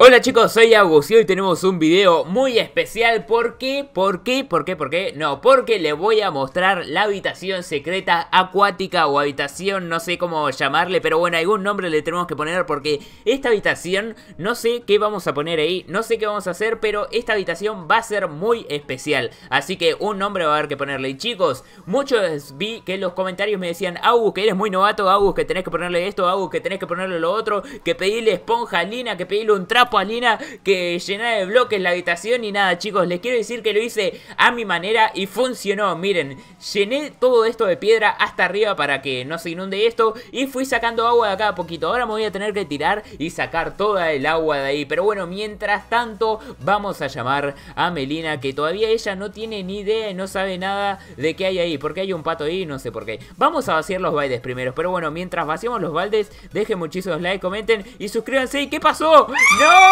Hola chicos, soy Agus y hoy tenemos un video muy especial. ¿Por qué? No, porque les voy a mostrar la habitación secreta acuática o habitación, no sé cómo llamarle, pero bueno, algún nombre le tenemos que poner porque esta habitación, no sé qué vamos a poner ahí, no sé qué vamos a hacer, pero esta habitación va a ser muy especial. Así que un nombre va a haber que ponerle. Y chicos, muchos vi que en los comentarios me decían: Agus, que eres muy novato, Agus, que tenés que ponerle esto, Agus, que tenés que ponerle lo otro, que pedirle esponja a Lina, que pedirle un trapo a Lina, que llenar de bloques la habitación. Y nada chicos, les quiero decir que lo hice a mi manera y funcionó. Miren, llené todo esto de piedra hasta arriba para que no se inunde esto y fui sacando agua de acá a poquito. Ahora me voy a tener que tirar y sacar toda el agua de ahí, pero bueno, mientras tanto vamos a llamar a Melina, que todavía ella no tiene ni idea y no sabe nada de qué hay ahí, porque hay un pato ahí, no sé por qué. Vamos a vaciar los baldes primero, pero bueno, mientras vaciamos los baldes, dejen muchísimos likes, comenten y suscríbanse. ¿Y qué pasó? ¡No!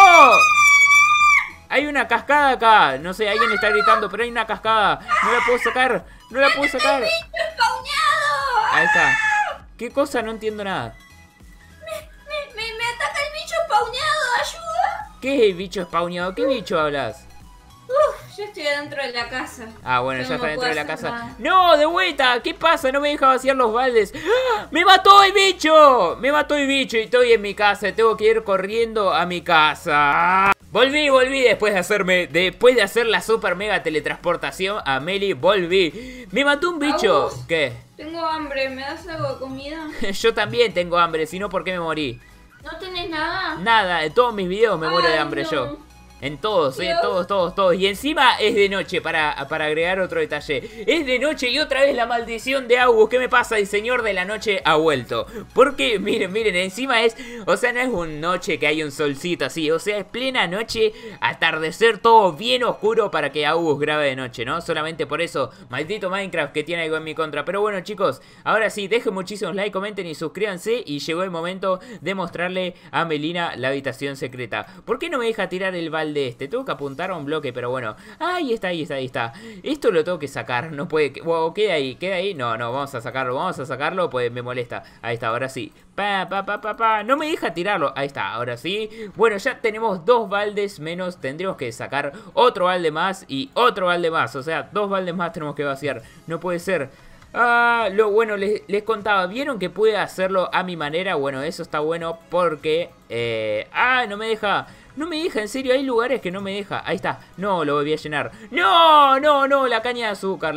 Hay una cascada acá. No sé, alguien está gritando, pero hay una cascada. No la puedo sacar. No la puedo sacar. Ahí está. ¿Qué cosa? No entiendo nada. Me ataca el bicho spawneado. ¡Ayuda! ¿Qué es el bicho spawneado? ¿Qué bicho hablas? Yo estoy adentro de la casa. Ah, bueno, Yo ya no está dentro de la puedo hacer casa. nada. ¡No! ¡De vuelta! ¿Qué pasa? No me deja vaciar los baldes. ¡Ah! ¡Me mató el bicho! ¡Me mató el bicho! Y estoy en mi casa. Tengo que ir corriendo a mi casa. Volví después de hacer la super mega teletransportación a Meli. Volví. Me mató un bicho. Agus, ¿Qué? Tengo hambre. ¿Me das algo de comida? Yo también tengo hambre. Si no, ¿por qué me morí? ¿No tenés nada? Nada. En todos mis videos me muero de Ay, hambre no. yo. En todos, Dios. todos. Y encima es de noche, para agregar otro detalle. Es de noche y otra vez la maldición de Agus. ¿Qué me pasa? El señor de la noche ha vuelto. Porque, miren, encima es... O sea, no es una noche que hay un solcito así. O sea, es plena noche, atardecer, todo bien oscuro para que Agus grabe de noche, ¿no? Solamente por eso, maldito Minecraft que tiene algo en mi contra. Pero bueno, chicos, ahora sí, dejen muchísimos likes, comenten y suscríbanse. Y llegó el momento de mostrarle a Melina la habitación secreta. ¿Por qué no me deja tirar el balde? Tengo que apuntar a un bloque, pero bueno. Ahí está. Esto lo tengo que sacar. No puede... Wow, queda ahí. No, vamos a sacarlo, pues me molesta. Ahí está, ahora sí. No me deja tirarlo. Ahí está, ahora sí. Bueno, ya tenemos 2 baldes menos. Tendríamos que sacar otro balde más y otro balde más. O sea, 2 baldes más tenemos que vaciar. No puede ser. Lo bueno, les contaba. ¿Vieron que pude hacerlo a mi manera? Bueno, eso está bueno porque... no me deja... No me deja, en serio, hay lugares que no me deja. Ahí está, no, lo volví a llenar. No, la caña de azúcar.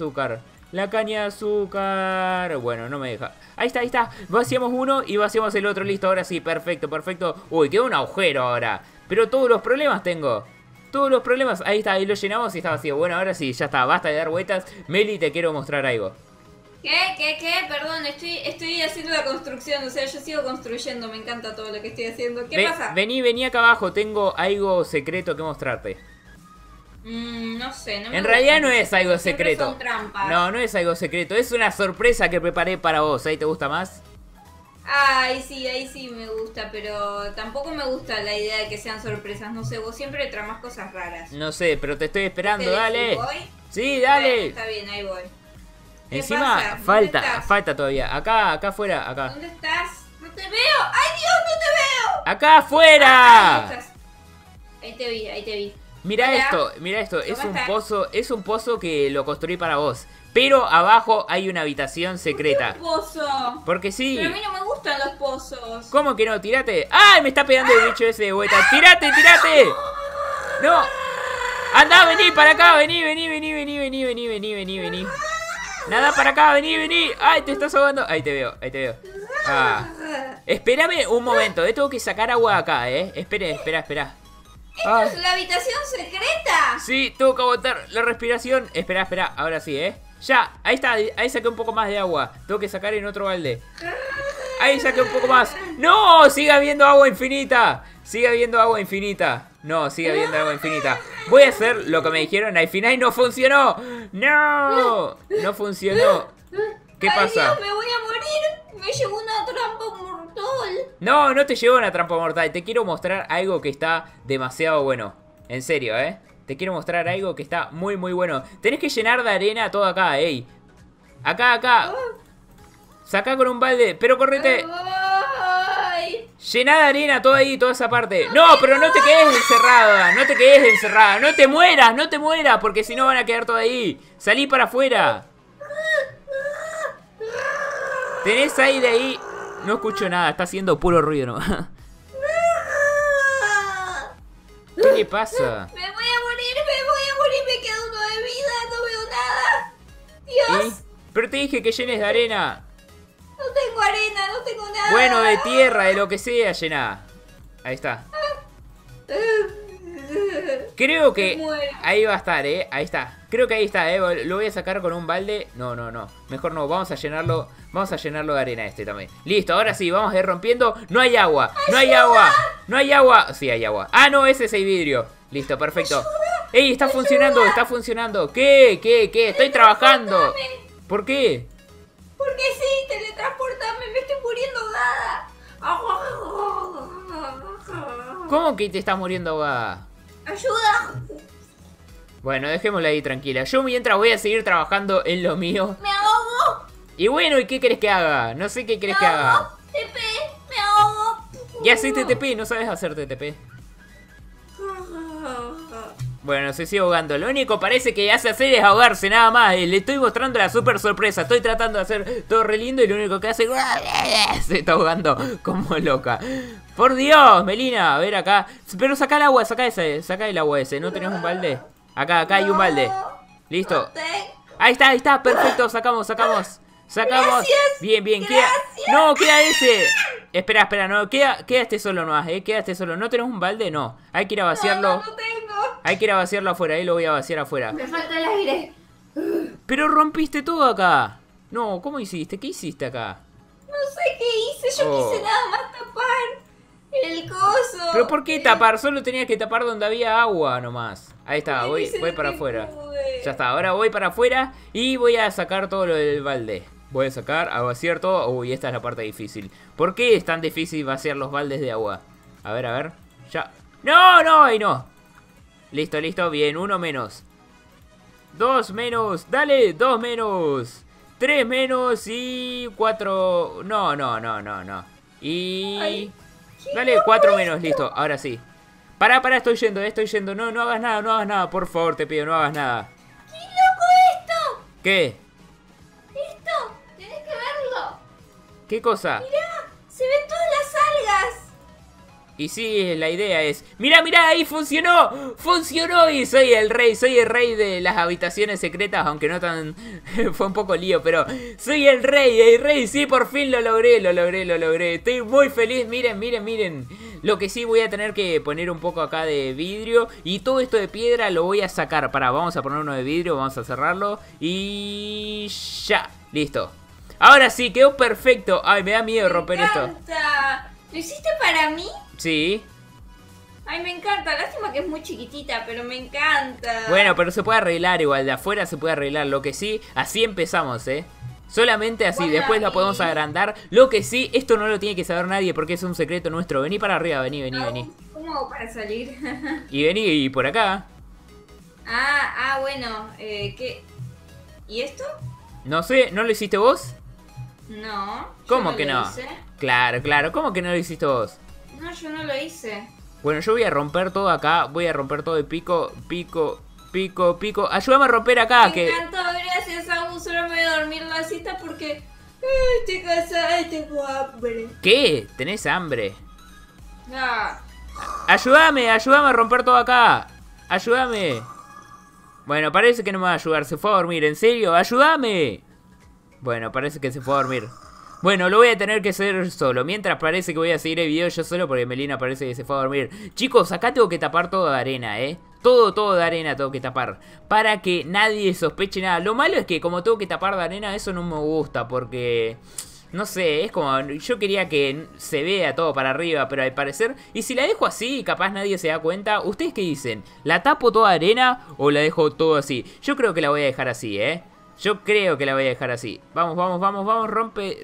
Bueno, no me deja. Ahí está, vaciamos uno y vaciamos el otro. Listo, ahora sí, perfecto. Uy, quedó un agujero ahora. Pero todos los problemas tengo. Ahí está, ahí lo llenamos y está vacío. Bueno, ahora sí, ya está, basta de dar vueltas. Meli, te quiero mostrar algo. ¿Qué? Perdón, estoy haciendo la construcción, o sea, yo sigo construyendo, me encanta todo lo que estoy haciendo. ¿Qué pasa? Vení acá abajo, tengo algo secreto que mostrarte. No sé, no me En gusta. realidad no es algo Siempre secreto. son trampas. No es algo secreto, es una sorpresa que preparé para vos. ¿Ahí te gusta más? Ahí sí me gusta, pero tampoco me gusta la idea de que sean sorpresas, no sé, vos siempre tramas cosas raras. No sé, pero te estoy esperando, ¿Te dale. ¿Voy? Sí, dale. Bueno, está bien, ahí voy. ¿Qué Encima pasa? ¿Dónde estás? falta todavía. Acá afuera, acá. ¿Dónde estás? ¡No te veo! ¡Ay, Dios, no te veo! ¡Acá afuera! Ahí estás. Ahí te vi. Mira Hola. esto, es ¿Cómo es un pozo que lo construí para vos. Pero abajo hay una habitación secreta. ¿Por qué un pozo? Porque sí. Pero a mí no me gustan los pozos. ¿Cómo que no? ¡Tírate! ¡Ay! Me está pegando el bicho ese de vuelta. ¡Tírate! ¡No! ¡Anda, vení para acá! Vení. Nada para acá, vení. ¡Ay, te estás ahogando! Ahí te veo. Espérame un momento, tengo que sacar agua de acá, Espera. ¿Esto es la habitación secreta? Sí, tengo que aguantar la respiración. Espera, ahora sí, Ya, ahí está, ahí saqué un poco más de agua. Tengo que sacar en otro balde. Ahí saqué un poco más. ¡No! Sigue habiendo agua infinita. No, sigue habiendo agua infinita. Voy a hacer lo que me dijeron al final y no funcionó. No funcionó. ¿Qué pasa? Dios, me voy a morir. Me llevó una trampa mortal. No te llevo una trampa mortal. Te quiero mostrar algo que está demasiado bueno. En serio, Te quiero mostrar algo que está muy bueno. Tenés que llenar de arena todo acá, Acá. Sacá con un balde, pero correte. Ay. Llená de arena todo ahí, toda esa parte. No, pero no te quedes encerrada. No te quedes encerrada. No te mueras, no te mueras. Porque si no van a quedar todo ahí. Salí para afuera. ¿Tenés aire ahí? No escucho nada, está haciendo puro ruido, ¿no? ¿Qué le pasa? Me voy a morir, me queda uno de vida, no veo nada. Dios. ¿Y? Pero te dije que llenes de arena. No tengo arena, no tengo nada. Bueno, de tierra, de lo que sea, llená. Ahí está. Creo que ahí va a estar, ahí está. Creo que ahí está, lo voy a sacar con un balde. No, no, no, mejor no, vamos a llenarlo. Vamos a llenarlo de arena este también. Listo, ahora sí, vamos a ir rompiendo. No hay agua, no hay agua. No hay agua, sí hay agua. Ah, no, ese es el vidrio. Listo, perfecto. ¡Ey, está funcionando, está funcionando! ¿Qué? Estoy trabajando. ¿Por qué? Porque sí, teletransportame, me estoy muriendo ahogada. ¿Cómo que te estás muriendo ahogada? ¡Ayuda! Bueno, dejémosla ahí tranquila. Yo mientras voy a seguir trabajando en lo mío. ¡Me ahogo! Y bueno, ¿y qué querés que haga? No sé qué querés que haga. ¡TP! ¡Me ahogo! Ya sé TTP, no sabes hacer TTP. Bueno, se sigue ahogando. Lo único parece que hace hacer es ahogarse, nada más. Le estoy mostrando la super sorpresa. Estoy tratando de hacer todo re lindo y lo único que hace se está ahogando como loca. Por Dios, Melina, a ver acá. Pero saca el agua, saca el agua ese. ¿No tenés un balde? Acá hay un balde. Listo. Ahí está, perfecto. Sacamos. Gracias, bien, gracias. No, queda ese. Espera, no, queda este solo nomás, queda este solo. ¿No tenés un balde? No. Hay que ir a vaciarlo. No tengo. Hay que ir a vaciarlo afuera, ahí lo voy a vaciar afuera. Me falta el aire. Pero rompiste todo acá. No, ¿cómo hiciste? ¿Qué hiciste acá? No sé qué hice, yo quise nada más tapar el coso. ¿Pero por qué tapar? Solo tenías que tapar donde había agua nomás. Ahí está, voy para afuera. Ya está, ahora voy para afuera y voy a sacar todo lo del balde. Voy a sacar, a vaciar todo. Uy, esta es la parte difícil. ¿Por qué es tan difícil vaciar los baldes de agua? A ver. Ya. ¡No! Ahí no. Listo, bien. 1 menos. 2 menos. Dale, 2 menos. 3 menos y 4. No. Y... Ay, dale, 4 menos, listo. Ahora sí. Pará, estoy yendo. No hagas nada. Por favor, te pido, no hagas nada. ¡Qué loco esto! ¿Qué? Esto, tenés que verlo. ¿Qué cosa? Mirá, se ven todas las algas. Y sí, la idea es... ¡Mirá! ¡Ahí funcionó! ¡Funcionó! Y soy el rey de las habitaciones secretas. Aunque no tan... fue un poco lío, pero... ¡Soy el rey! Sí, por fin lo logré. Estoy muy feliz. Miren. Lo que sí voy a tener que poner un poco acá de vidrio. Y todo esto de piedra lo voy a sacar. Pará, vamos a poner uno de vidrio. Vamos a cerrarlo. Y... ya. Listo. Ahora sí, quedó perfecto. Ay, me da miedo romper esto. ¿Lo hiciste para mí? Sí. Ay, me encanta. Lástima que es muy chiquitita, pero me encanta. Bueno, pero se puede arreglar igual. De afuera se puede arreglar. Lo que sí, así empezamos, Solamente así. Bueno, después la podemos agrandar. Lo que sí, esto no lo tiene que saber nadie porque es un secreto nuestro. Vení para arriba, vení. ¿Cómo hago para salir? Y vení y por acá. Bueno. ¿Qué? ¿Y esto? No sé, ¿no lo hiciste vos? No. ¿Cómo yo que lo no? hice. Claro. ¿Cómo que no lo hiciste vos? No, yo no lo hice. Bueno, yo voy a romper todo acá. Voy a romper todo de pico. Ayúdame a romper acá. Me encantó, gracias, Abu. Solo me voy a dormir la siesta porque estoy cansada y tengo hambre. ¿Qué? ¿Tenés hambre? Ah. Ayúdame a romper todo acá. Ayúdame. Bueno, parece que no me va a ayudar. Se fue a dormir, ¿en serio? ¡Ayúdame! Bueno, parece que se fue a dormir. Bueno, lo voy a tener que hacer solo. Mientras parece que voy a seguir el video yo solo porque Melina parece que se fue a dormir. Chicos, acá tengo que tapar todo de arena, Todo de arena tengo que tapar. Para que nadie sospeche nada. Lo malo es que como tengo que tapar de arena, eso no me gusta porque... no sé, es como... yo quería que se vea todo para arriba, pero al parecer... y si la dejo así, capaz nadie se da cuenta. ¿Ustedes qué dicen? ¿La tapo toda arena o la dejo todo así? Yo creo que la voy a dejar así, Yo creo que la voy a dejar así. Vamos, rompe.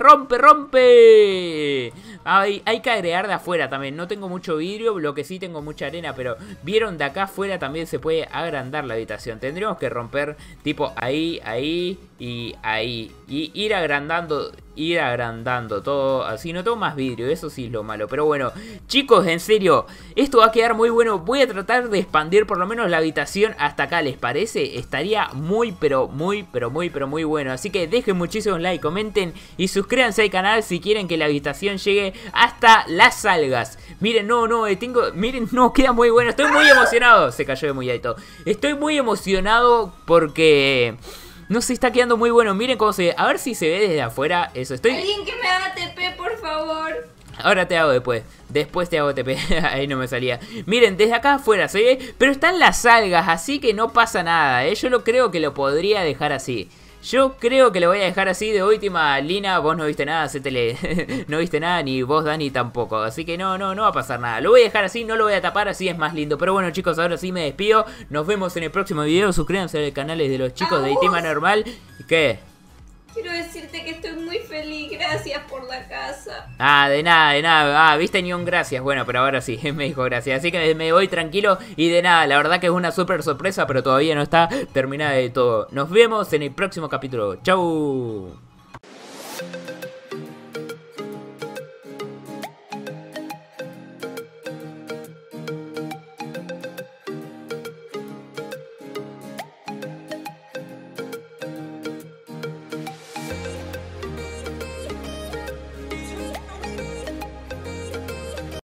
Hay que agregar de afuera también. No tengo mucho vidrio, lo que sí tengo mucha arena, pero vieron, de acá afuera también se puede agrandar la habitación. Tendríamos que romper tipo ahí y ahí. Y ir agrandando ir agrandando todo, así no tengo más vidrio, eso sí es lo malo. Pero bueno, chicos, en serio, esto va a quedar muy bueno. Voy a tratar de expandir por lo menos la habitación hasta acá, ¿les parece? Estaría muy bueno. Así que dejen muchísimos likes, comenten y suscríbanse al canal si quieren que la habitación llegue hasta las algas. Miren, miren, no, queda muy bueno. Estoy muy emocionado. Se cayó de muy alto. Estoy muy emocionado porque... no se está quedando muy bueno. Miren cómo se ve. A ver si se ve desde afuera. Eso, Alguien que me haga TP, por favor. Ahora te hago después. Después te hago TP. Ahí no me salía. Miren, desde acá afuera se ve. Pero están las algas, así que no pasa nada, Yo lo creo que lo podría dejar así. Yo creo que lo voy a dejar así. De última, Lina, vos no viste nada, hacétele. No viste nada, ni vos, Dani, tampoco. Así que no va a pasar nada. Lo voy a dejar así, no lo voy a tapar, así es más lindo. Pero bueno, chicos, ahora sí me despido. Nos vemos en el próximo video. Suscríbanse al canal de los chicos de Itima Normal. ¿Qué? Quiero decirte que estoy muy feliz. Gracias por la casa. Ah, de nada. Viste, ni un gracias. Bueno, pero ahora sí, me dijo gracias. Así que me voy tranquilo y de nada. La verdad que es una súper sorpresa, pero todavía no está terminada de todo. Nos vemos en el próximo capítulo. Chau.